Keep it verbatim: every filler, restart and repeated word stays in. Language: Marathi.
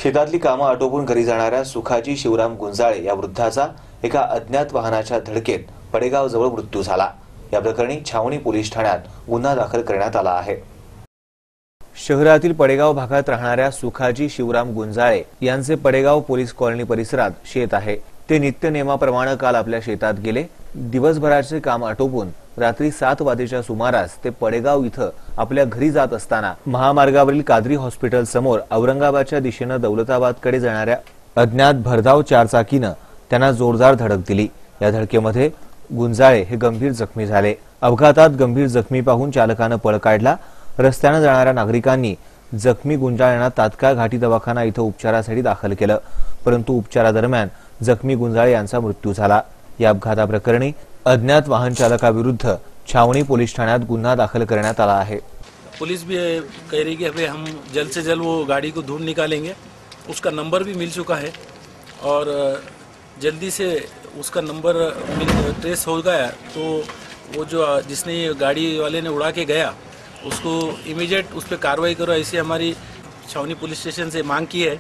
शेतातली कामं आटोपून घरी जाणाऱ्या सुखाजी शिवराम गुंजाळे या वृद्धाचा एका अज्ञात वाहनाच्या धडकेत पडेगाव जवळ मृत्यू झाला। या प्रकरणी छावणी पोलीस ठाण्यात गुन्हा दाखल करण्यात आला आहे। शहरातील पडेगाव भागात राहणाऱ्या सुखाजी शिवराम गुंजाळे यांचे पडेगाव पोलीस कॉलनी परिसरात शेत आहे। ते नित्य नेमाप्रमाणे काल आपल्या शेतात गेले। दिवसभराचे काम आटोपून रात्री सात वाजेच्या सुमारास ते पडेगाव इथं आपल्या घरी जात असताना महामार्गावरील कादरी हॉस्पिटल समोर औरंगाबादच्या दिशेने दौलताबादकडे जाणाऱ्या अज्ञात भरधाव चारचाकीनं त्यांना जोरदार धडक दिली। या धडकेमध्ये गुंजाळे हे गंभीर जखमी झाले। अपघातात गंभीर जखमी पाहून चालकानं पळ काढला। रस्त्याने जाणाऱ्या नागरिकांनी जखमी गुंजाळ्यांना तात्काळ घाटी दवाखाना इथं उपचारासाठी दाखल केलं, परंतु उपचारादरम्यान जखमी गुंजाळे यांचा मृत्यू झाला। या अपघाताप्रकरणी अज्ञात वाहन चालकाविरुद्ध छावणी पोलीस ठाण्यात गुन्हा दाखल करण्यात आला आहे। पुलिस भी कह रही है कि हम जल्द से जल्द वो गाड़ी को ढूंढ निकालेंगे। उसका नंबर भी मिल चुका है और जल्दी से उसका नंबर ट्रेस हो गया तो वो जो जिसने गाड़ी वाले ने उड़ा के गया उसको इमीडिएट उस पर कार्रवाई करो, ऐसी हमारी छावनी पुलिस स्टेशन से मांग की है।